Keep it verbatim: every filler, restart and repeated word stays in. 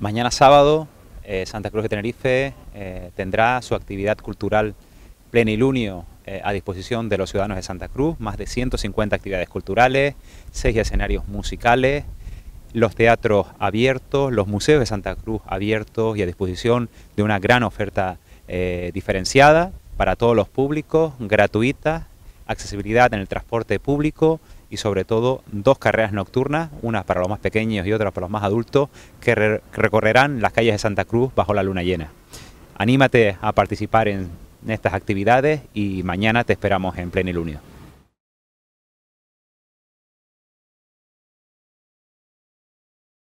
Mañana sábado, eh, Santa Cruz de Tenerife eh, tendrá su actividad cultural Plenilunio eh, a disposición de los ciudadanos de Santa Cruz, más de ciento cincuenta actividades culturales, seis escenarios musicales, los teatros abiertos, los museos de Santa Cruz abiertos y a disposición de una gran oferta eh, diferenciada para todos los públicos, gratuita, accesibilidad en el transporte público y sobre todo dos carreras nocturnas, una para los más pequeños y otra para los más adultos, que re recorrerán las calles de Santa Cruz bajo la luna llena. Anímate a participar en estas actividades y mañana te esperamos en Plenilunio.